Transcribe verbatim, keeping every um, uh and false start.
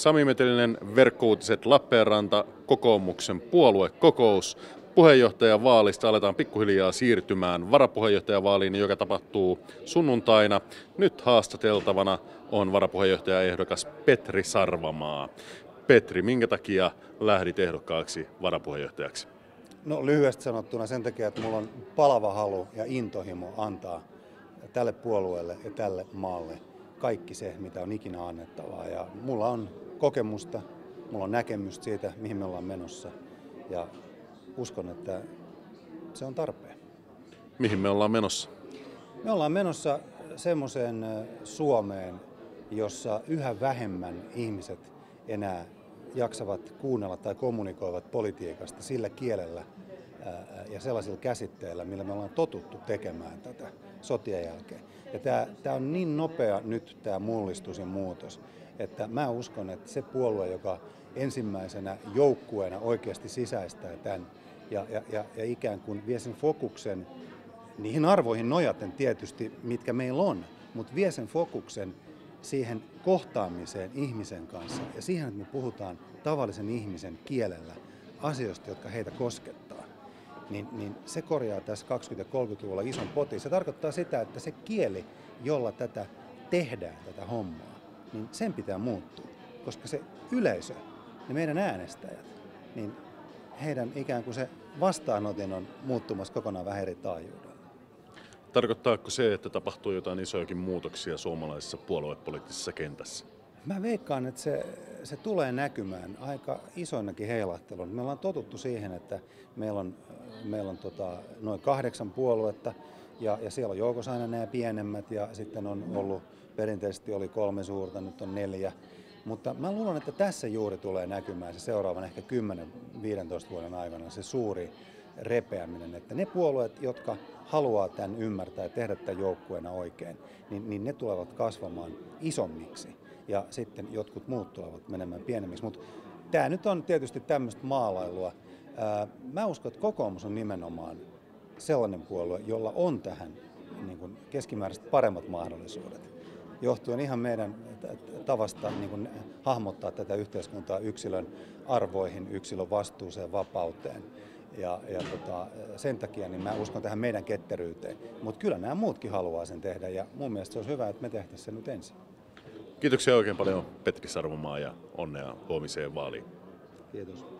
Sami Metelinen, Verkkouutiset, Lappeenranta, kokoomuksen puoluekokous. Puheenjohtajan vaalista aletaan pikkuhiljaa siirtymään varapuheenjohtajavaaliin, joka tapahtuu sunnuntaina. Nyt haastateltavana on varapuheenjohtajaehdokas Petri Sarvamaa. Petri, minkä takia lähdit ehdokkaaksi varapuheenjohtajaksi? No lyhyesti sanottuna sen takia, että mulla on palava halu ja intohimo antaa tälle puolueelle ja tälle maalle kaikki se, mitä on ikinä annettavaa. Ja mulla on kokemusta, mulla on näkemystä siitä, mihin me ollaan menossa. Ja uskon, että se on tarpeen. Mihin me ollaan menossa? Me ollaan menossa semmoiseen Suomeen, jossa yhä vähemmän ihmiset enää jaksavat kuunnella tai kommunikoivat politiikasta sillä kielellä ja sellaisilla käsitteillä, millä me ollaan totuttu tekemään tätä sotien jälkeen. Ja tämä, tämä on niin nopea nyt tämä mullistus ja muutos, että mä uskon, että se puolue, joka ensimmäisenä joukkueena oikeasti sisäistää tämän ja, ja, ja, ja ikään kuin vie sen fokuksen niihin arvoihin nojaten tietysti, mitkä meillä on, mutta vie sen fokuksen siihen kohtaamiseen ihmisen kanssa ja siihen, että me puhutaan tavallisen ihmisen kielellä asioista, jotka heitä koskettaa, niin, niin se korjaa tässä kaksikymmentä- ja kolmekymmentäluvulla ison potin. Se tarkoittaa sitä, että se kieli, jolla tätä tehdään, tätä hommaa, niin sen pitää muuttua, koska se yleisö, ne meidän äänestäjät, niin heidän ikään kuin se vastaanotin on muuttumassa kokonaan vähän eri taajuudella. Tarkoittaako se, että tapahtuu jotain isojakin muutoksia suomalaisessa puoluepoliittisessa kentässä? Mä veikkaan, että se, se tulee näkymään aika isoinakin heilahteluina. Me ollaan totuttu siihen, että meillä on, meillä on tota, noin kahdeksan puoluetta ja, ja siellä on joukossa aina nämä pienemmät ja sitten on ollut, perinteisesti oli kolme suurta, nyt on neljä. Mutta mä luulen, että tässä juuri tulee näkymään se seuraavan ehkä kymmenen viisitoista vuoden aikana se suuri repeäminen, että ne puolueet, jotka haluaa tämän ymmärtää ja tehdä tämän joukkueena oikein, niin, niin ne tulevat kasvamaan isommiksi ja sitten jotkut muut tulevat menemään pienemmiksi. Mutta tämä nyt on tietysti tämmöistä maalailua. Ää, mä uskon, että kokoomus on nimenomaan sellainen puolue, jolla on tähän niin kuin keskimääräisesti paremmat mahdollisuudet, johtuen ihan meidän tavasta niin kuin hahmottaa tätä yhteiskuntaa yksilön arvoihin, yksilön vastuuseen, vapauteen. Ja, ja tota, sen takia niin mä uskon tähän meidän ketteryyteen. Mutta kyllä nämä muutkin haluaa sen tehdä ja mun mielestä se olisi hyvä, että me tehtäisiin se nyt ensin. Kiitoksia oikein paljon Petri Sarvamaa ja onnea huomiseen vaaliin. Kiitos.